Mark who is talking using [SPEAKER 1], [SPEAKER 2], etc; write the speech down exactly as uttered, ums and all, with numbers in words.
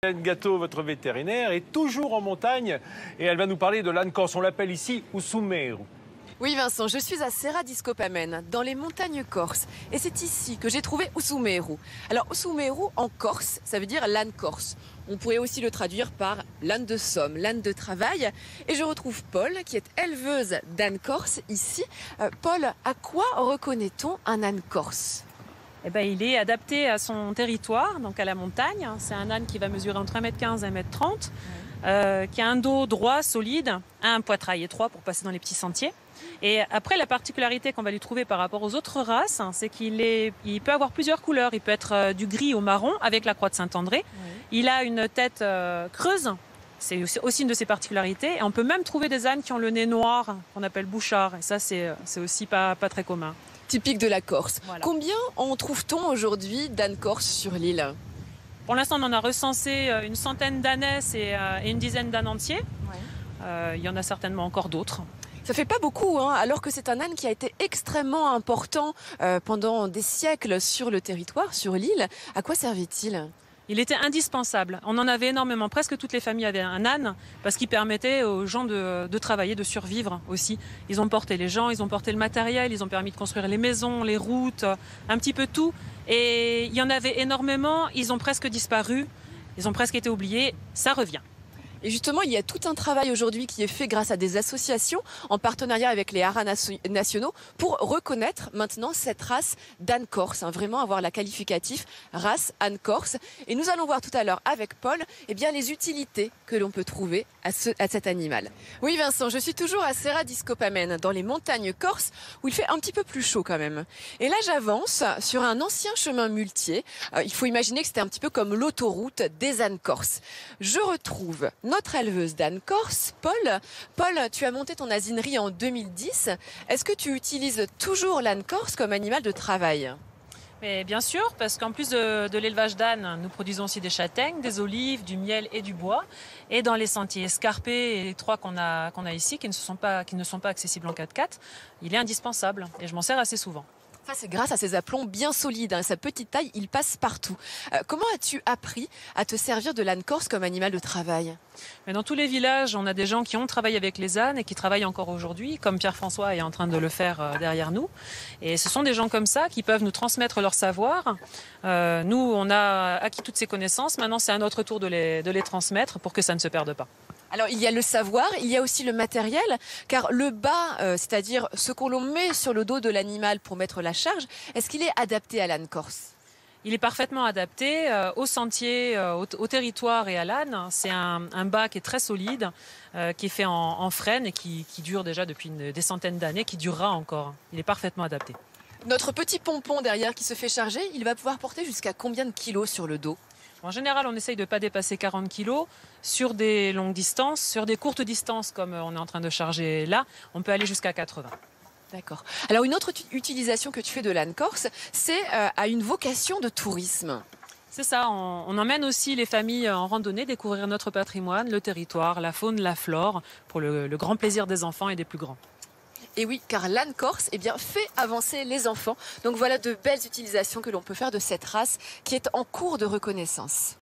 [SPEAKER 1] Hélène Gâteau, votre vétérinaire, est toujours en montagne et elle va nous parler de l'âne corse. On l'appelle ici Usumeru.
[SPEAKER 2] Oui Vincent, je suis à Serra di Scopamene, dans les montagnes corses. Et c'est ici que j'ai trouvé Usumeru. Alors Usumeru en corse, ça veut dire l'âne corse. On pourrait aussi le traduire par l'âne de somme, l'âne de travail. Et je retrouve Paul, qui est éleveuse d'âne corse ici. Euh, Paul, à quoi reconnaît-on un âne corse ?
[SPEAKER 3] Eh ben, il est adapté à son territoire, donc à la montagne. C'est un âne qui va mesurer entre un mètre quinze et un mètre trente, euh, qui a un dos droit, solide, un poitrail étroit pour passer dans les petits sentiers. Et après, la particularité qu'on va lui trouver par rapport aux autres races, c'est qu'il est, il peut avoir plusieurs couleurs. Il peut être euh, du gris au marron avec la croix de Saint-André. Oui. Il a une tête euh, creuse. C'est aussi une de ses particularités. Et on peut même trouver des ânes qui ont le nez noir, qu'on appelle bouchard. Et ça, c'est aussi pas, pas très commun.
[SPEAKER 2] Typique de la Corse.
[SPEAKER 3] Voilà.
[SPEAKER 2] Combien en trouve-t-on aujourd'hui d'ânes corses sur l'île ?
[SPEAKER 3] Pour l'instant, on en a recensé une centaine d'ânesses et, euh, et une dizaine d'ânes entiers. Ouais. Euh, il y en a certainement encore d'autres.
[SPEAKER 2] Ça fait pas beaucoup, hein, alors que c'est un âne qui a été extrêmement important euh, pendant des siècles sur le territoire, sur l'île. À quoi servait-il ?
[SPEAKER 3] Il était indispensable. On en avait énormément. Presque toutes les familles avaient un âne parce qu'il permettait aux gens de, de travailler, de survivre aussi. Ils ont porté les gens, ils ont porté le matériel, ils ont permis de construire les maisons, les routes, un petit peu tout. Et il y en avait énormément. Ils ont presque disparu. Ils ont presque été oubliés. Ça revient.
[SPEAKER 2] Et justement, il y a tout un travail aujourd'hui qui est fait grâce à des associations en partenariat avec les haras nationaux pour reconnaître maintenant cette race d'âne corse, hein, vraiment avoir la qualificatif race âne corse. Et nous allons voir tout à l'heure avec Paul eh bien, les utilités que l'on peut trouver à, ce, à cet animal. Oui Vincent, je suis toujours à Serra di Scopamene, dans les montagnes corses où il fait un petit peu plus chaud quand même. Et là j'avance sur un ancien chemin muletier. Euh, il faut imaginer que c'était un petit peu comme l'autoroute des ânes corses. Je retrouve notre éleveuse d'âne corse, Paul. Paul, tu as monté ton asinerie en deux mille dix. Est-ce que tu utilises toujours l'âne corse comme animal de travail ?
[SPEAKER 3] Mais bien sûr, parce qu'en plus de, de l'élevage d'ânes, nous produisons aussi des châtaignes, des olives, du miel et du bois. Et dans les sentiers escarpés et étroits qu'on a, qu'on a ici, qui ne, sont pas, qui ne sont pas accessibles en quatre-quatre, il est indispensable et je m'en sers assez souvent.
[SPEAKER 2] Ça, c'est grâce à ses aplombs bien solides. Hein. Sa petite taille, il passe partout. Euh, comment as-tu appris à te servir de l'âne corse comme animal de travail ?
[SPEAKER 3] Mais dans tous les villages, on a des gens qui ont travaillé avec les ânes et qui travaillent encore aujourd'hui, comme Pierre-François est en train de le faire derrière nous. Et ce sont des gens comme ça qui peuvent nous transmettre leur savoir. Euh, nous, on a acquis toutes ces connaissances. Maintenant, c'est à notre tour de les, de les transmettre pour que ça ne se perde pas.
[SPEAKER 2] Alors, il y a le savoir, il y a aussi le matériel, car le bas, euh, c'est-à-dire ce qu'on l'on met sur le dos de l'animal pour mettre la charge, est-ce qu'il est adapté à l'âne corse ?
[SPEAKER 3] Il est parfaitement adapté euh, au sentier, euh, au, au territoire et à l'âne. C'est un, un bas qui est très solide, euh, qui est fait en, en frêne et qui, qui dure déjà depuis une, des centaines d'années, qui durera encore. Il est parfaitement adapté.
[SPEAKER 2] Notre petit pompon derrière qui se fait charger, il va pouvoir porter jusqu'à combien de kilos sur le dos ?
[SPEAKER 3] En général, on essaye de ne pas dépasser quarante kilos sur des longues distances. Sur des courtes distances, comme on est en train de charger là, on peut aller jusqu'à quatre-vingts.
[SPEAKER 2] D'accord. Alors une autre utilisation que tu fais de l'âne corse, c'est euh, à une vocation de tourisme.
[SPEAKER 3] C'est ça, on, on emmène aussi les familles en randonnée découvrir notre patrimoine, le territoire, la faune, la flore, pour le, le grand plaisir des enfants et des plus grands.
[SPEAKER 2] Et oui, car l'âne corse eh bien, fait avancer les enfants. Donc voilà de belles utilisations que l'on peut faire de cette race qui est en cours de reconnaissance.